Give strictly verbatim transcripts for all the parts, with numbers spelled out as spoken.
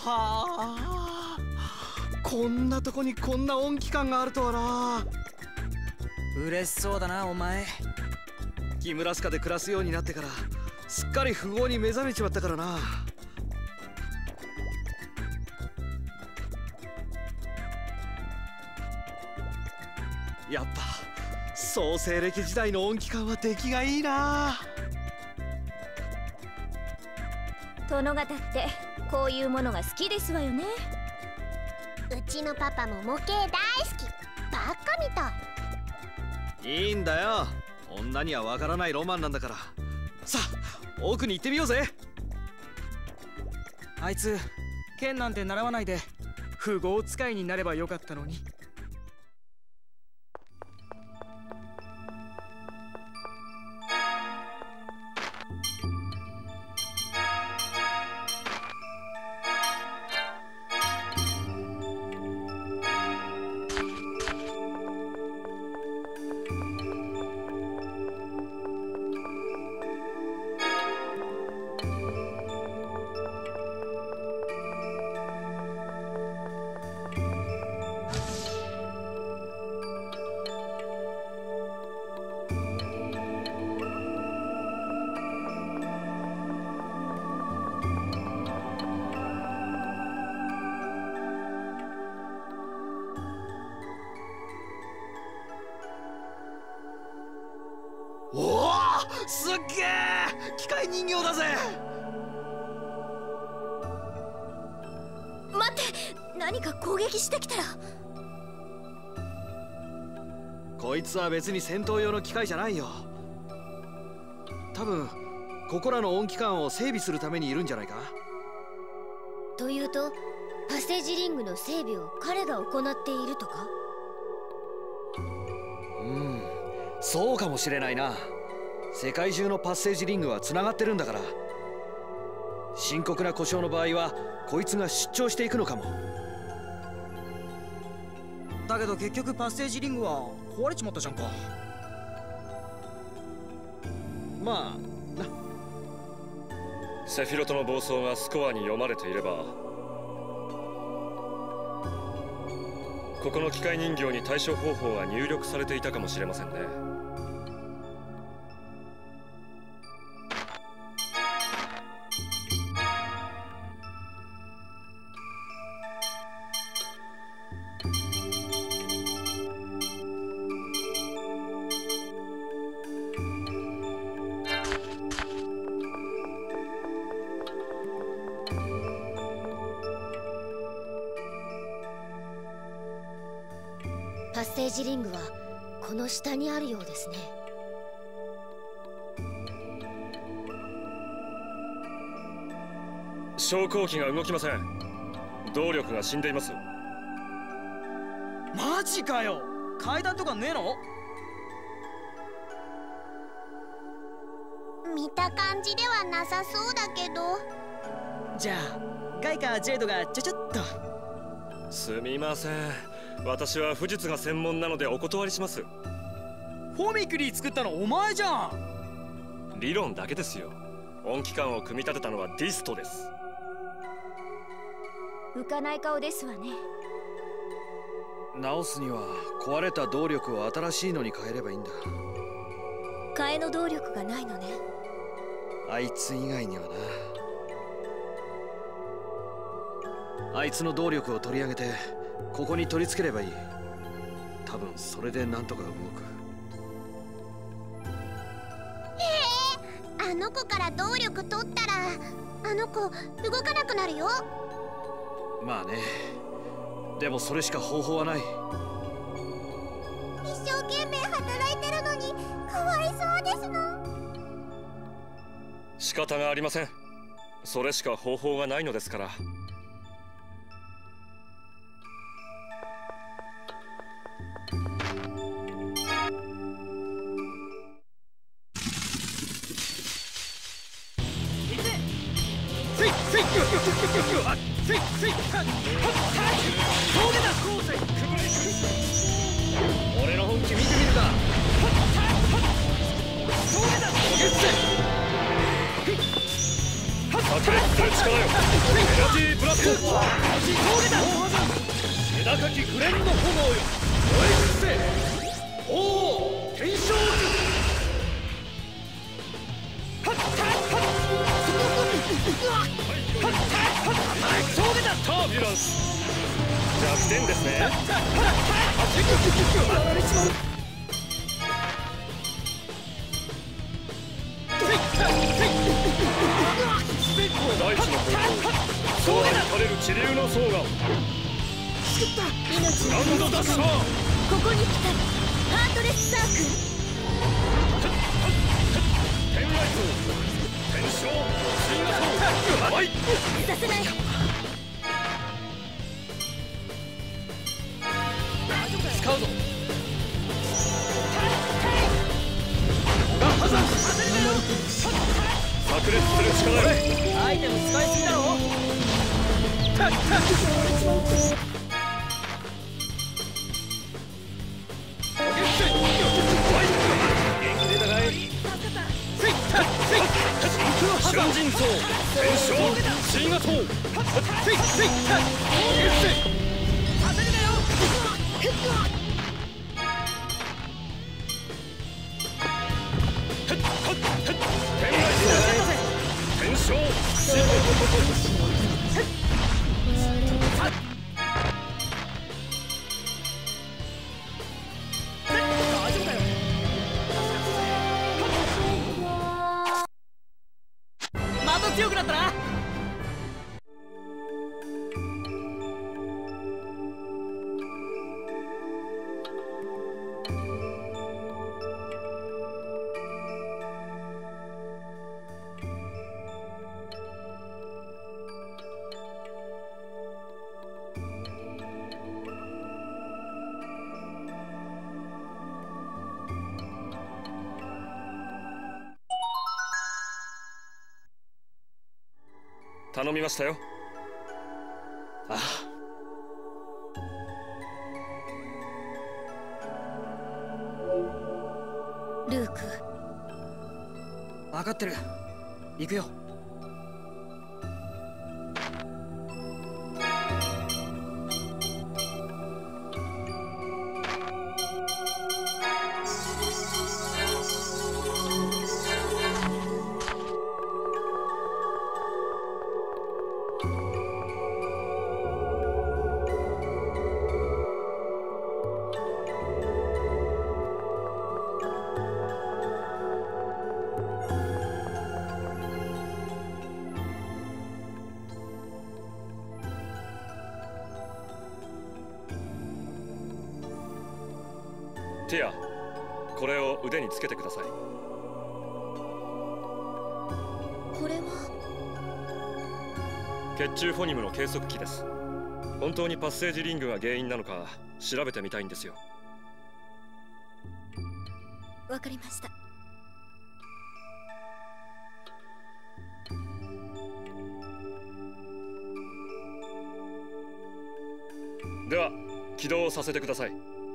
はあ、こんなとこにこんな音機関があるとはな。 嬉しそうだなお前。 木村スカで暮らすようになってからすっかり富豪に目覚めちまったからな。やっぱ創世暦時代の音機関は出来がいいな。 殿方ってこういうものが好きですわよね。 うちのパパも模型大好き。バカみたい。いいんだよ、女にはわからないロマンなんだから。さあ奥に行ってみようぜ。 あいつ剣なんて習わないで富豪使いになればよかったのに。 おお、すっげえ機械人形だぜ。 待って、何か攻撃してきたら。 こいつは別に戦闘用の機械じゃないよ。多分ここらの音機関を整備するためにいるんじゃないか。 というとパッセージリングの整備を彼が行っているとか。 うん、そうかもしれないな。世界中のパッセージリングはつながってるんだから、深刻な故障の場合はこいつが出張していくのかも。 だけど結局パッセージリングは壊れちまったじゃんか。 まあな。 セフィロトの暴走がスコアに読まれていれば、ここの機械人形に対処方法が入力されていたかもしれませんね。 パッセージリングはこの下にあるようですね。 昇降機が動きません。動力が死んでいます。 マジかよ。階段とかねえの？ 見た感じではなさそうだけど。 じゃあガイかジェイドがちょちょっと。 すみません、私は武術が専門なのでお断りします。 フォミクリー作ったのお前じゃん。 理論だけですよ。音機関を組み立てたのはディストです。 浮かない顔ですわね。 直すには壊れた動力を新しいのに変えればいいんだ。 替えの動力がないのね。 あいつ以外にはな。あいつの動力を取り上げてここに取り付ければいい。多分それでなんとか動く。 へえ、あの子から動力取ったらあの子動かなくなるよ。 まあね、でもそれしか方法はない。 一生懸命働いてるのにかわいそうですの。 仕方がありません。それしか方法がないのですから。 俺の本気見てみるか。 炸裂する力よ。エナジーブラスト。気高きグレンの炎よ、燃え尽せ。おお、天正タービュランス。弱点ですね。大地の方向、空に垂れる地流の層が。ランドダッシャー。 ここに来たハートレスサークル。 天雷層、天正、神河層、はい、 させない。 使うぞ。 炸裂する力よ。 アイテム使いすぎだろ。 春人層、天正、神河層。天正、 また強くなったな。 頼みましたよ。 ああ、 ルーク、 分かってる。行くよ。 ティア、これを腕につけてください。 これは血中フォニムの計測器です。本当にパッセージリングが原因なのか調べてみたいんですよ。 わかりました。 では起動させてください。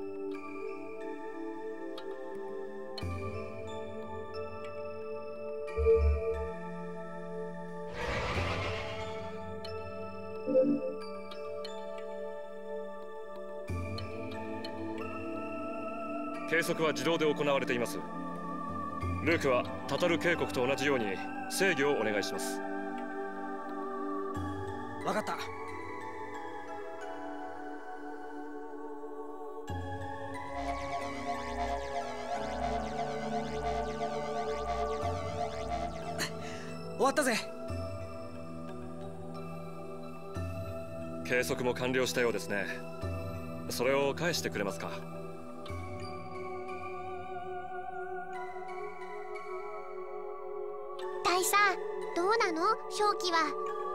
計測は自動で行われています。ルークはタタル渓谷と同じように制御をお願いします。 分かった。終わったぜ。 計測も完了したようですね。それを返してくれますか。 大佐、どうなの正気は。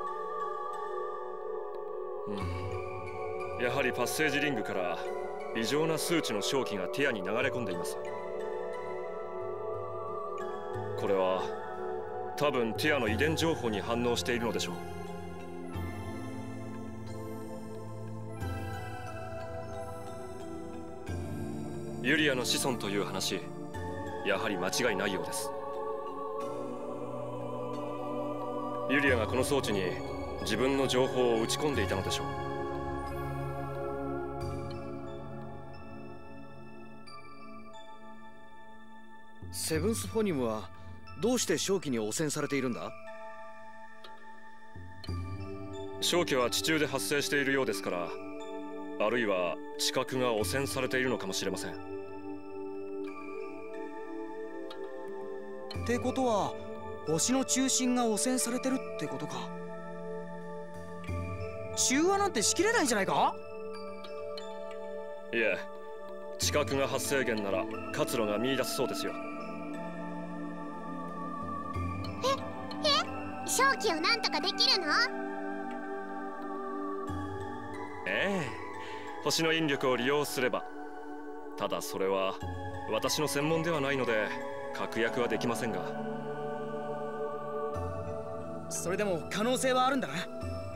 うん、やはりパッセージリングから異常な数値の瘴気がティアに流れ込んでいます。これは多分ティアの遺伝情報に反応しているのでしょう。ユリアの子孫という話、やはり間違いないようです。 ユリアがこの装置に自分の情報を打ち込んでいたのでしょう。 セブンスフォニムはどうして正気に汚染されているんだ？ 正気は地中で発生しているようですから、あるいは地殻が汚染されているのかもしれません。 ってことは星の中心が汚染されてるってことか。中和なんてしきれないんじゃないか？ いえ、地殻が発生源なら活路が見出せそうですよ。 正気をなんとかできるの？ ええ、星の引力を利用すれば。ただそれは私の専門ではないので確約はできませんが。 それでも可能性はあるんだな。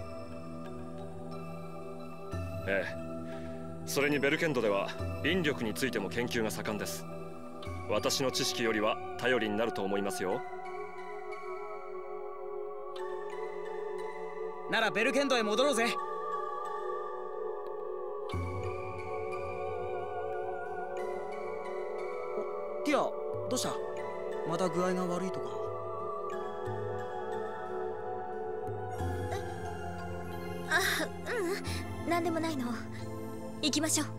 ええ、それにベルケンドでは引力についても研究が盛んです。私の知識よりは頼りになると思いますよ。 ならベルケンドへ戻ろうぜ。ティア、どうした？また具合が悪いとか？ あ、ううん、なんでもないの。行きましょう。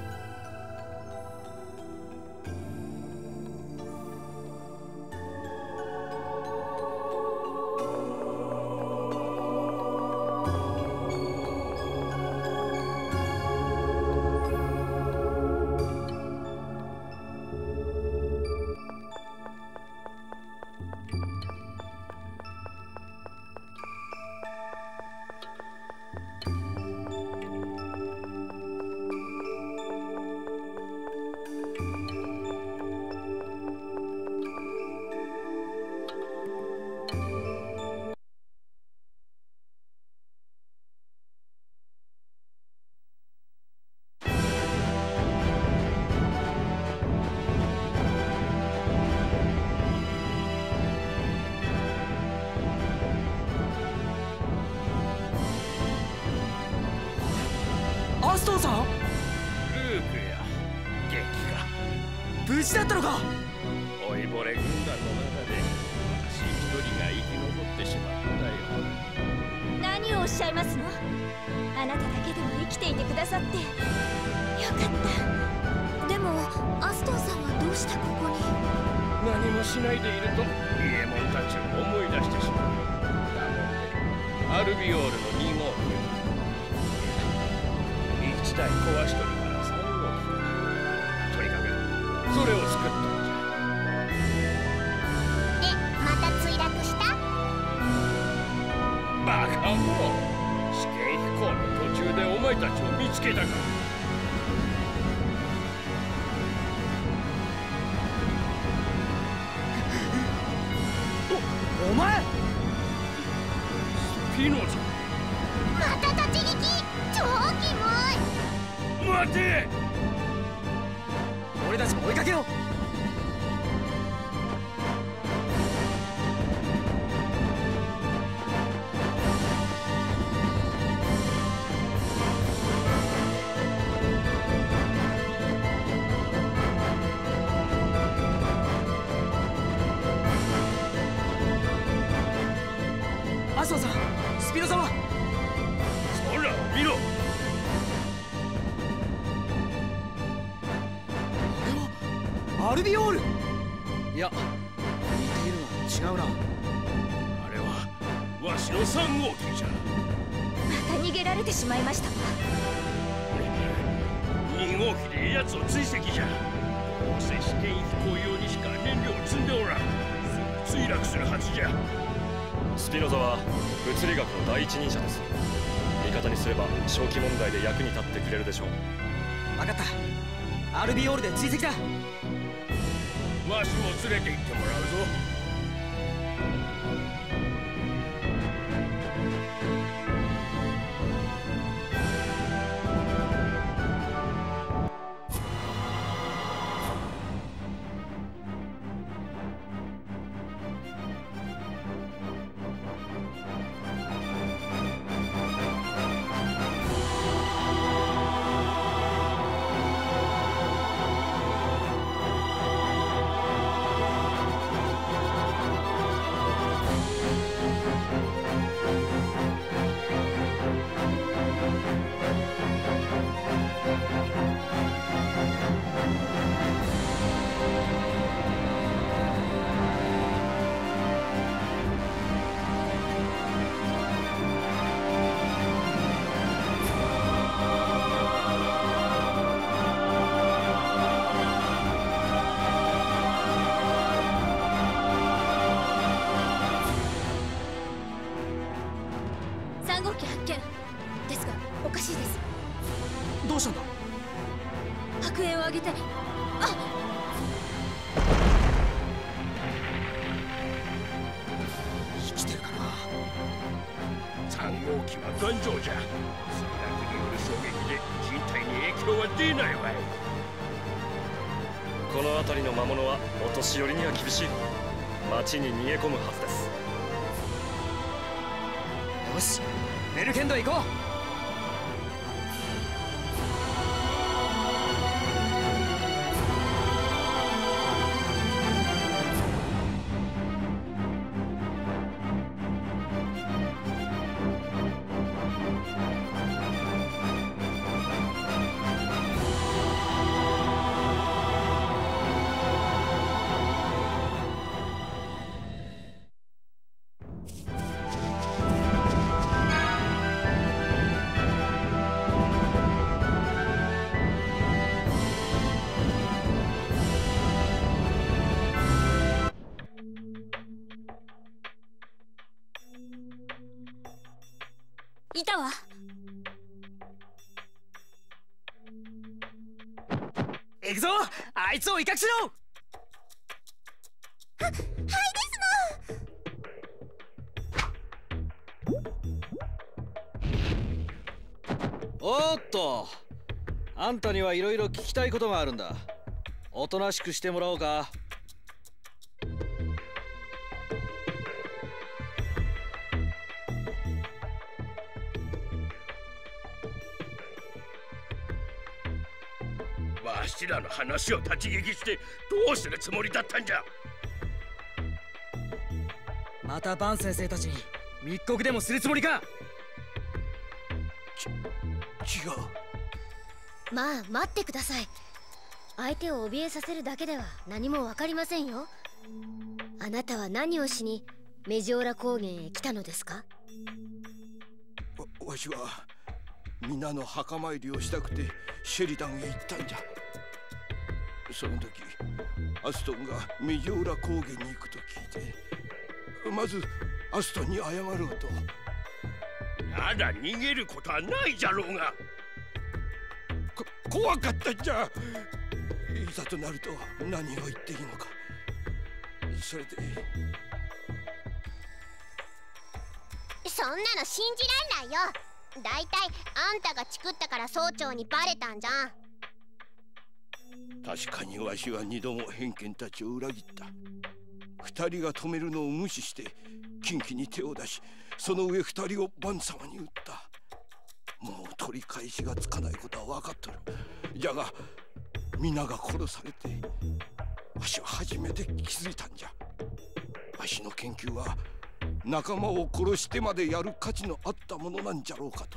アストンさん？ ルークや、元気か？ 無事だったのか？ 老いぼれ軍団の中で私一人が生き残ってしまったよ。 何をおっしゃいますの？あなただけでも生きていてくださってよかった。でもアストンさんはどうしてここに？ 何もしないでいるとイエモンたちを思い出してしまう。だもんでアルビオールのに号機いちだい壊しとるからさん号機とにかくそれを作ったんじゃ。 で、また墜落した？ バカ者、試験飛行の途中でお前たちを見つけたか。 おお前！ スピノザ、 また立ち聞き、超キモい。 待て！ 俺たちも追いかけよう。アストンさん、スピノザは？ 空を見ろ。 アルビオール？ いや、似ているのは違うな。 あれはわしのさん号機じゃ。 また逃げられてしまいましたわ。 に号機で奴を追跡じゃ。どうせ試験飛行用にしか燃料を積んでおらん。すぐ墜落するはずじゃ。 スピノザは物理学の第一人者です。味方にすれば正気問題で役に立ってくれるでしょう。 分かった。アルビオールで追跡だ。 わしも連れて行ってもらうぞ。 さん号機発見ですがおかしいです。 どうしたんだ？ 白煙を上げて、あっ、 生きてるかな。 さん号機は頑丈じゃ。墜落による衝撃で人体に影響は出ないわい。 この辺りの魔物はお年寄りには厳しい。町に逃げ込むはずです。 よし、ベルケンドへ行こう。 いたわ。 行くぞ、あいつを威嚇しろ。 は、はいですおーっと、あんたにはいろいろ聞きたいことがあるんだ。おとなしくしてもらおうか。 わしらの話を立ち聞きしてどうするつもりだったんじゃ。 またバン先生たちに密告でもするつもりか。 ち違う。 まあ待ってください。相手を怯えさせるだけでは何もわかりませんよ。あなたは何をしにメジオーラ高原へ来たのですか？ わ, わしは皆の墓参りをしたくてシェリダンへ行ったんじゃ。その時アストンがメジオーラ高原に行くと聞いて、まずアストンに謝ろうと。 まだ逃げることはないじゃろうが。 こ怖かったんじゃ。いざとなると何を言っていいのか。それでそんなの信じらんないよ。だいたいあんたがチクったから総長にバレたんじゃん。 確かにわしは二度も偏見たちを裏切った。二人が止めるのを無視して近畿に手を出し、その上二人をバン様に撃った。もう取り返しがつかないことは分かっとる。じゃが皆が殺されてわしは初めて気づいたんじゃ。わしの研究は仲間を殺してまでやる価値のあったものなんじゃろうかと。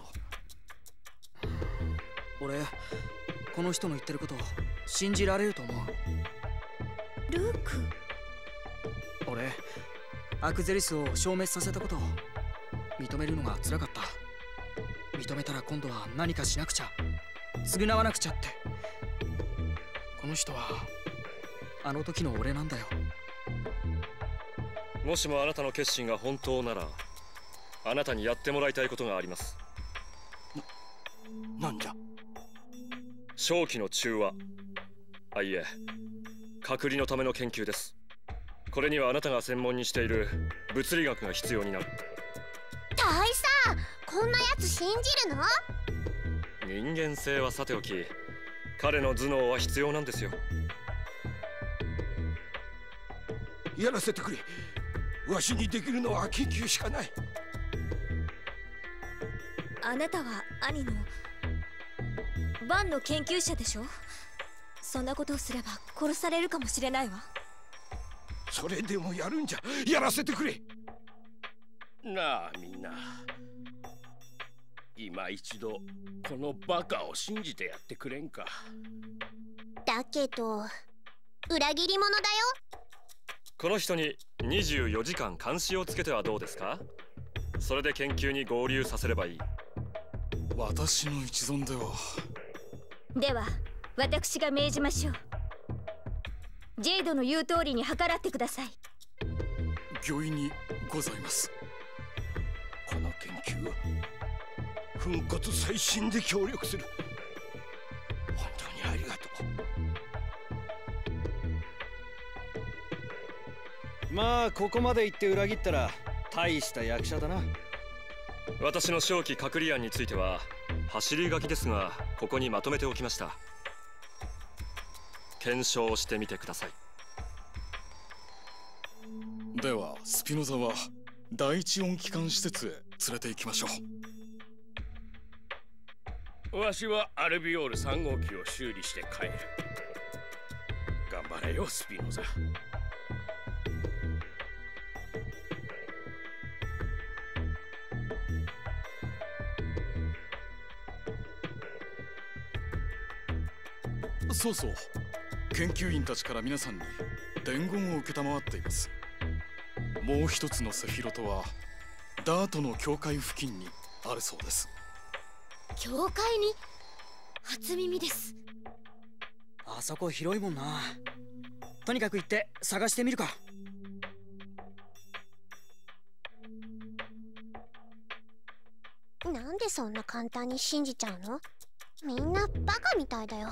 俺この人の言ってることを信じられると思う。 ルーク、 俺アクゼリスを消滅させたことを認めるのが辛かった。認めたら今度は何かしなくちゃ、償わなくちゃって。この人はあの時の俺なんだよ。 もしもあなたの決心が本当なら、あなたにやってもらいたいことがあります。 な、なんじゃ。 正気の中和、あいえ隔離のための研究です。これにはあなたが専門にしている物理学が必要になる。 大佐、こんなやつ信じるの？ 人間性はさておき、彼の頭脳は必要なんですよ。 やらせてくれ。わしにできるのは研究しかない。 あなたは兄のバンの研究者でしょ。そんなことをすれば殺されるかもしれないわ。 それでもやるんじゃ。やらせてくれ。 なあみんな、今一度このバカを信じてやってくれんか。 だけど裏切り者だよ。 この人ににじゅうよじかん監視をつけてはどうですか？それで研究に合流させればいい。 私の一存では。 では私が命じましょう。ジェイドの言う通りに計らってください。 御意にございます。 この研求粉骨最新で協力する。本当にありがとう。まあここまで言って裏切ったら大した役者だな。 私の正気隔離案については走り書きですが、ここにまとめておきました。検証してみてください。 ではスピノザは第一音機関施設へ連れて行きましょう。わしはアルビオールさん号機を修理して帰る。頑張れよスピノザ。 そうそう、研究員たちから皆さんに伝言を承っています。もう一つのセフィロトはダートの境界付近にあるそうです。 境界に？初耳です。 あそこ広いもんな。とにかく行って探してみるか。 なんでそんな簡単に信じちゃうの？みんなバカみたいだよ。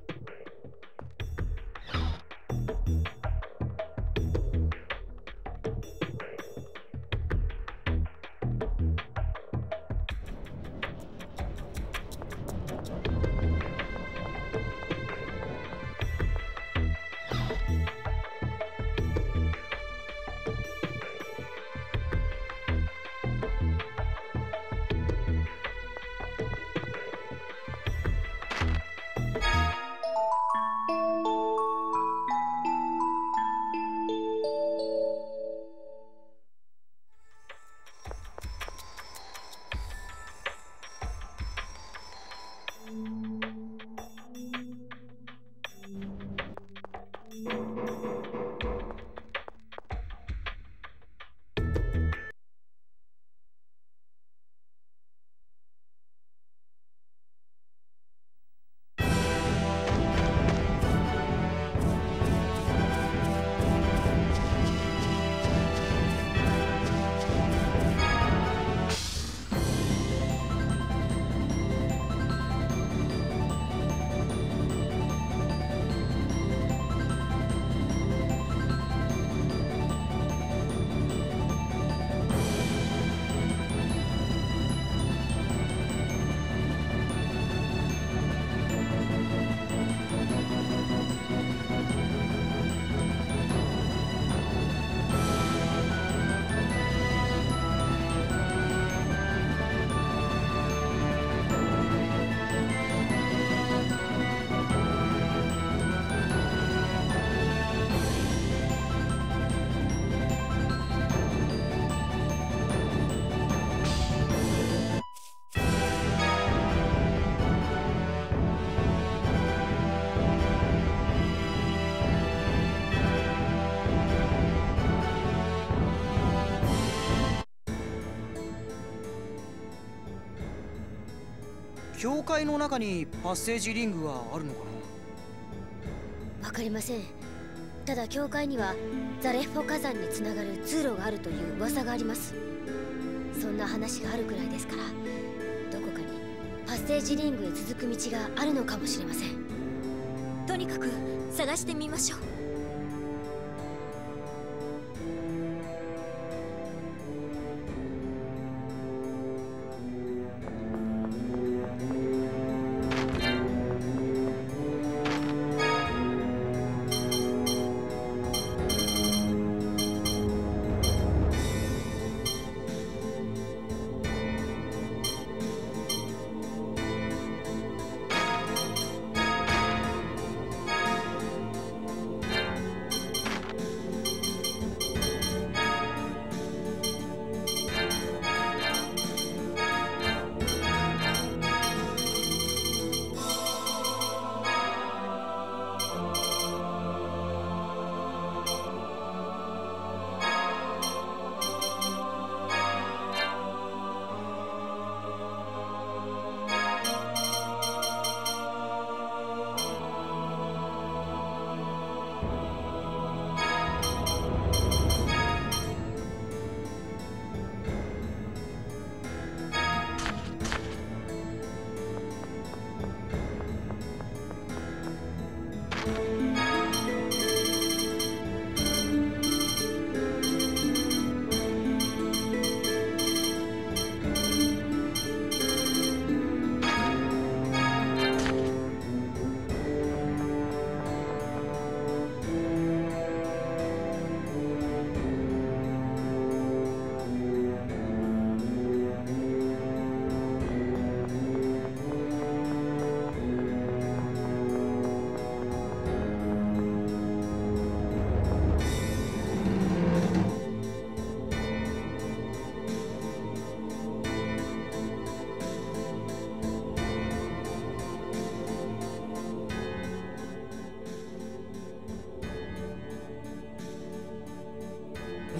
教会の中にパッセージリングはあるのかな？わかりません。ただ教会にはザレッフォ火山につながる通路があるという噂があります。そんな話があるくらいですから、どこかにパッセージリングへ続く道があるのかもしれません。 とにかく探してみましょう。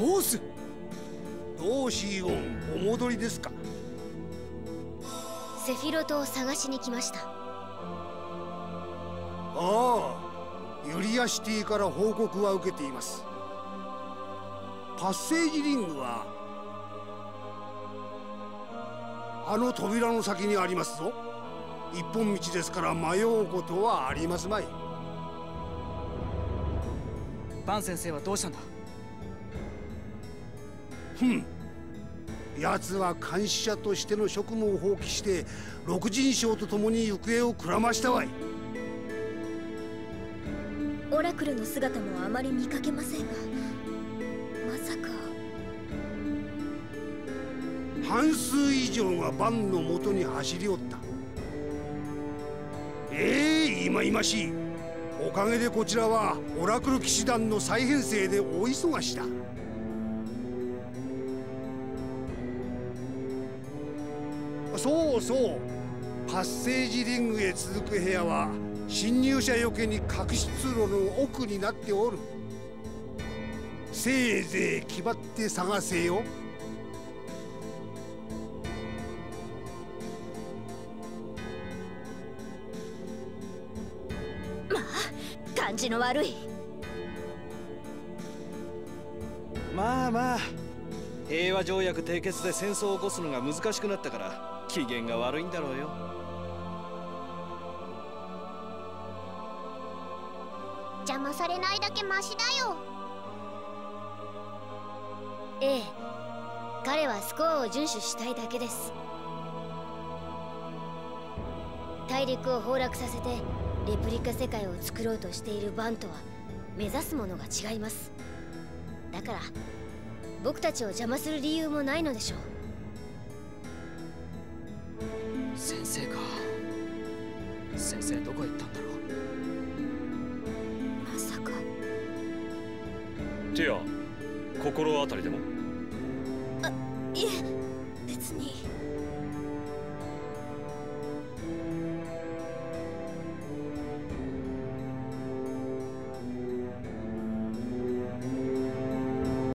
ボス、どうシーオン、お戻りですか？ セフィロトを探しに来ました。 ああ、ユリアシティから報告は受けています。パッセージリングはあの扉の先にありますぞ。一本道ですから迷うことはありますまい。 バン先生はどうしたんだ？ ふん、奴は監視者としての職務を放棄して六人将と共に行方をくらましたわい。 オラクルの姿もあまり見かけませんが、まさか半数以上がバンのもとに走り寄った。ええー、いまいましい。おかげでこちらはオラクル騎士団の再編成で大忙しだ。そうそう、パッセージリングへ続く部屋は侵入者よけに隠し通路の奥になっておる。せいぜい気張って探せよ。 まあ感じの悪い。 まあまあ、平和条約締結で戦争を起こすのが難しくなったから機嫌が悪いんだろうよ。 邪魔されないだけマシだよ。 ええ、彼はスコアを遵守したいだけです。大陸を崩落させてレプリカ世界を作ろうとしているバンとは目指すものが違います。だから僕たちを邪魔する理由もないのでしょう。 先生か。先生どこへ行ったんだろう。 まさかティア、心当たりでも？ あ、いえ別に。